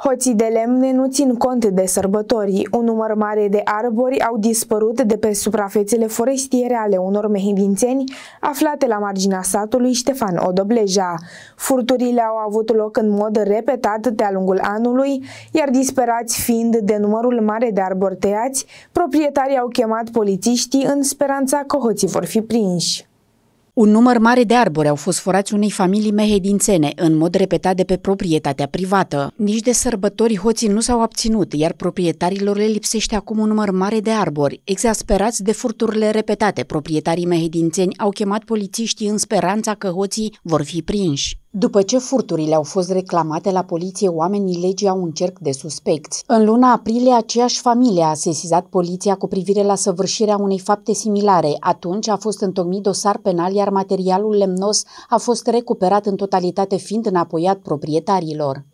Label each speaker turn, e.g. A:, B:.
A: Hoții de lemne nu țin cont de sărbători. Un număr mare de arbori au dispărut de pe suprafețele forestiere ale unor mehedințeni aflate la marginea satului Ștefan Odobleja. Furturile au avut loc în mod repetat de-a lungul anului, iar disperați fiind de numărul mare de arbori tăiați, proprietarii au chemat polițiștii în speranța că hoții vor fi prinși.
B: Un număr mare de arbori au fost furați unei familii mehedințene, în mod repetat de pe proprietatea privată. Nici de sărbători hoții nu s-au abținut, iar proprietarilor le lipsește acum un număr mare de arbori. Exasperați de furturile repetate, proprietarii mehedințeni au chemat polițiștii în speranța că hoții vor fi prinși. După ce furturile au fost reclamate la poliție, oamenii legii au un cerc de suspecți. În luna aprilie, aceeași familie a sesizat poliția cu privire la săvârșirea unei fapte similare. Atunci a fost întocmit dosar penal, iar materialul lemnos a fost recuperat în totalitate, fiind înapoiat proprietarilor.